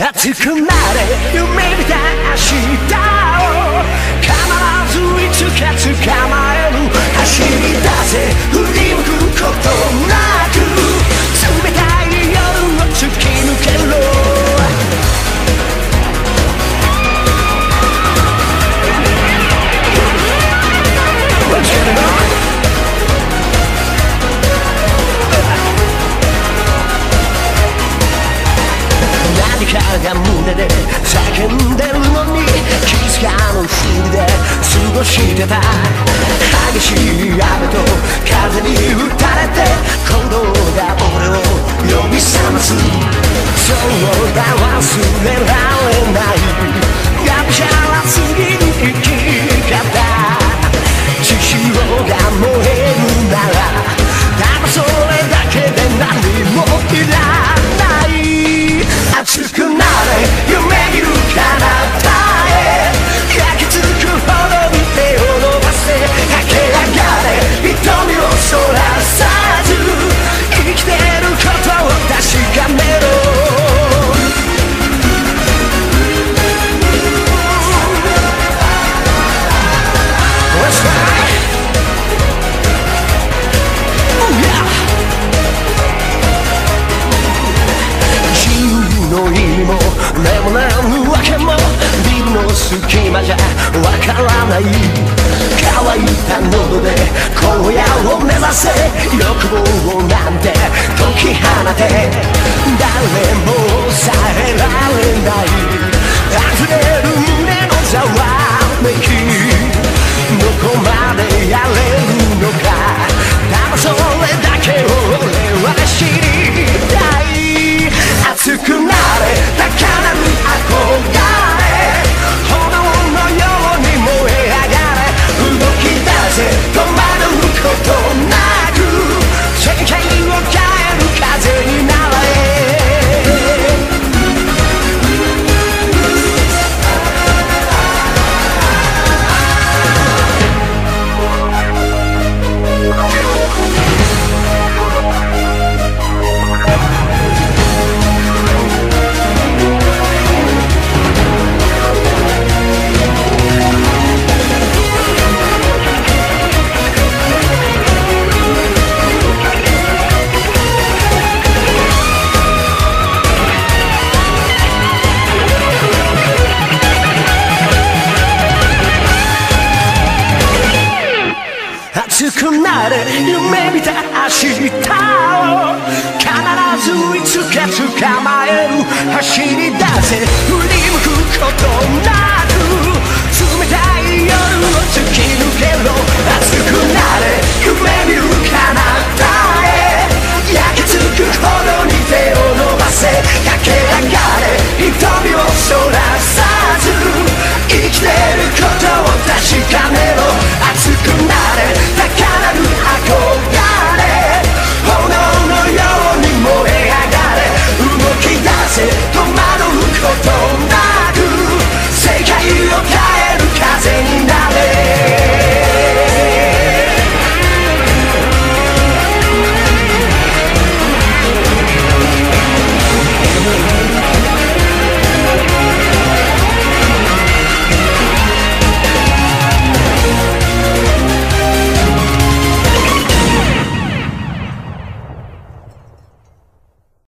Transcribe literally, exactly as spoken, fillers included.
熱くなれ夢見た明日を必ずいつか捕まえる走り出せ振り向くことなく冷たい夜を突き抜けろ何かが胸で叫んでるのに気づかぬふりで過ごしてた激しい雨と風に打たれて鼓動が俺を呼び覚ますそうだ忘れられないがむしゃらすぎる生き方血潮が燃えるならただそれだけで何もいらない熱くなれ夢見る彼方へ焼き付くほどに手を伸ばせ駆け上がれ瞳をそらさず生きてることを確かめろの意味も眠れぬわけもビルの隙間じゃわからない乾いた喉で荒野を目指せ欲望なんて解き放て誰も抑えられない溢れる胸のざわめきどこまでやれるのかただそれだけを俺は知りたい熱くなれ高鳴る憧れ炎のように燃え上がれ動き出せ止まることなく世界を変える風になれ熱くなれ夢見た明日を必ずいつか捕まえる走り出せ振り向くことなく冷たい夜を突き抜け